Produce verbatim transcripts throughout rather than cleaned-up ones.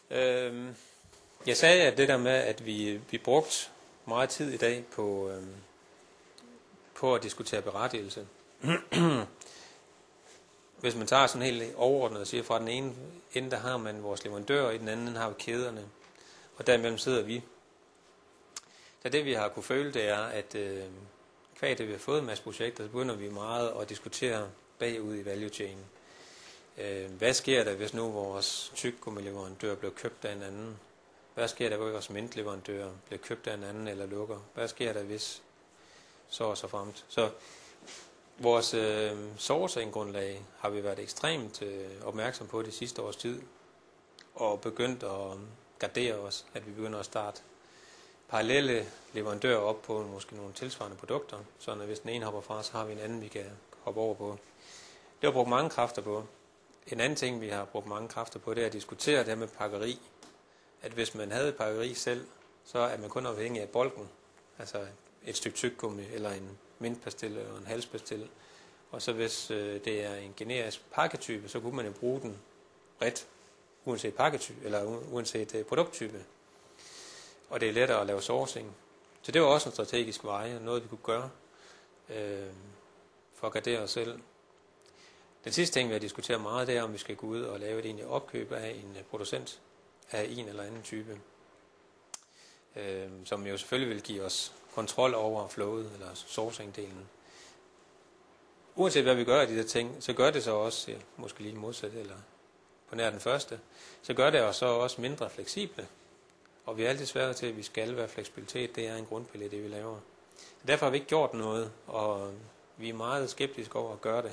Øhm, jeg sagde at det der med, at vi, vi brugte meget tid i dag på, øhm, på at diskutere berettigelse. Hvis man tager sådan helt overordnet og siger, fra den ene ende, der har man vores leverandører, og i den anden ende har vi kæderne. Og derimellem sidder vi. Så det vi har kunne føle, det er, at øh, hver det vi har fået en masse projekter, så begynder vi meget at diskutere bagud i value chain. Øh, hvad sker der, hvis nu vores tyggegummileverandør bliver købt af en anden? Hvad sker der, hvis vores mintleverandør bliver købt af en anden eller lukker? Hvad sker der, hvis så og så fremt? Så vores øh, sourcing-grundlag har vi været ekstremt øh, opmærksom på det sidste års tid, og begyndt at gardere os, at vi begynder at starte parallelle leverandører op på måske nogle tilsvarende produkter, så når hvis den ene hopper fra, så har vi en anden, vi kan hoppe over på. Det har brugt mange kræfter på. En anden ting, vi har brugt mange kræfter på, det er at diskutere det her med pakkeri. At hvis man havde pakkeri selv, så er man kun afhængig af bolken, altså et stykke tyggegummi, eller en mintpastil, eller en halspastil. Og så hvis øh, det er en generisk pakketype, så kunne man jo bruge den bredt, uanset pakketype, eller uanset øh, produkttype. Og det er lettere at lave sourcing. Så det var også en strategisk vej, og noget vi kunne gøre øh, for at gardere os selv. Den sidste ting, vi har diskuteret meget, det er, om vi skal gå ud og lave et egentlig opkøb af en producent af en eller anden type. Øh, som jo selvfølgelig vil give os kontrol over flowet, eller sourcing-delen. Uanset hvad vi gør af de der ting, så gør det så også, ja, måske lige modsat, eller på nær den første, så gør det os så også mindre fleksible. Og vi er altid svære til, at vi skal være fleksibilitet. Det er en grundpille, det vi laver. Derfor har vi ikke gjort noget, og vi er meget skeptiske over at gøre det.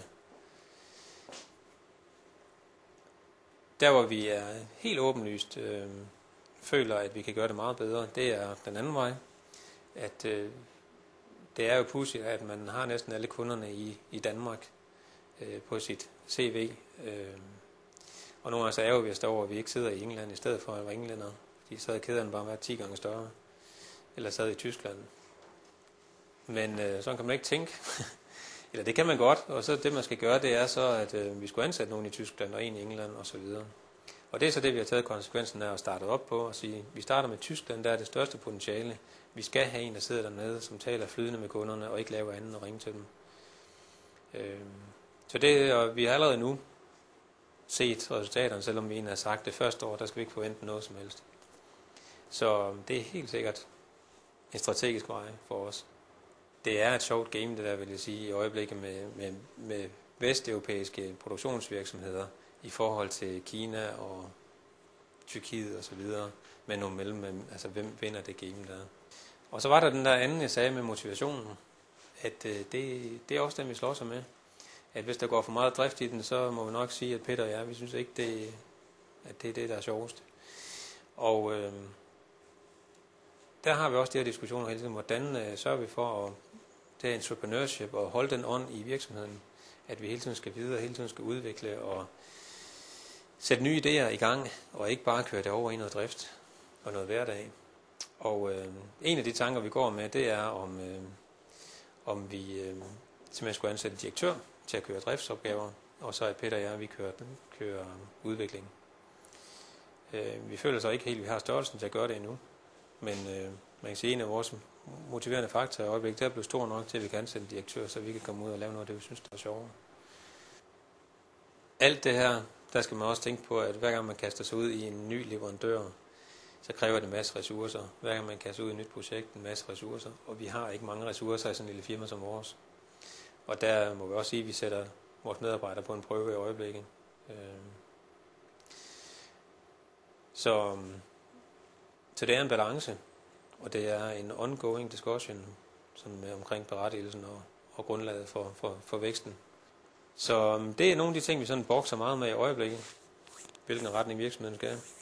Der hvor vi er helt åbenlyst øh, føler, at vi kan gøre det meget bedre, det er den anden vej. At øh, det er jo pudsigt, at man har næsten alle kunderne i, i Danmark øh, på sit C V. Øh, og nogle af os er jo vist over, at vi ikke sidder i England i stedet for at være englænder. De sad i kæderne bare være ti gange større. Eller sad i Tyskland. Men øh, sådan kan man ikke tænke. Eller det kan man godt. Og så det man skal gøre, det er så, at øh, vi skulle ansætte nogen i Tyskland og en i England osv. Og det er så det, vi har taget konsekvensen af at starte op på. Og sige, vi starter med Tyskland, der er det største potentiale. Vi skal have en, der sidder dernede, som taler flydende med kunderne, og ikke laver andet og ringe til dem. Øh, så det, og vi har allerede nu set resultaterne, selvom vi egentlig har sagt det første år, der skal vi ikke forvente noget som helst. Så det er helt sikkert en strategisk vej for os. Det er et sjovt game, det der vil jeg sige, i øjeblikket med, med, med vesteuropæiske produktionsvirksomheder i forhold til Kina og Tyrkiet og så videre, med nogle mellem, altså hvem vinder det game der. Og så var der den der anden, jeg sagde med motivationen, at øh, det, det er også den, vi slår sig med. At hvis der går for meget drift i den, så må vi nok sige, at Peter og jeg, vi synes ikke, det, at det er det, der er sjovest. Og øh, der har vi også de her diskussioner hele tiden, hvordan øh, sørger vi for at det her entrepreneurship og holde den ånd i virksomheden, at vi hele tiden skal videre, hele tiden skal udvikle og sætte nye idéer i gang, og ikke bare køre det over i noget drift og noget hverdag. Og øh, en af de tanker, vi går med, det er, om, øh, om vi øh, simpelthen skulle ansætte en direktør til at køre driftsopgaver, og så er Peter og jeg, vi kører, kører udvikling. Øh, vi føler så ikke helt, at vi har størrelsen til at gøre det endnu, men øh, man kan sige, at en af vores motiverende faktorer i øjeblikket, det er blevet stor nok til, at vi kan ansætte en direktør, så vi kan komme ud og lave noget af det, vi synes, der er sjovere. Alt det her, der skal man også tænke på, at hver gang man kaster sig ud i en ny leverandør, så kræver det en masse ressourcer. Hver gang man kaster ud i et nyt projekt, en masse ressourcer, og vi har ikke mange ressourcer i sådan en lille firma som vores. Og der må vi også sige, at vi sætter vores medarbejdere på en prøve i øjeblikket. Så, så det er en balance, og det er en ongoing discussion sådan med, omkring berettigelsen og, og grundlaget for, for, for væksten. Så det er nogle af de ting, vi sådan bokser meget med i øjeblikket, hvilken retning virksomheden skal.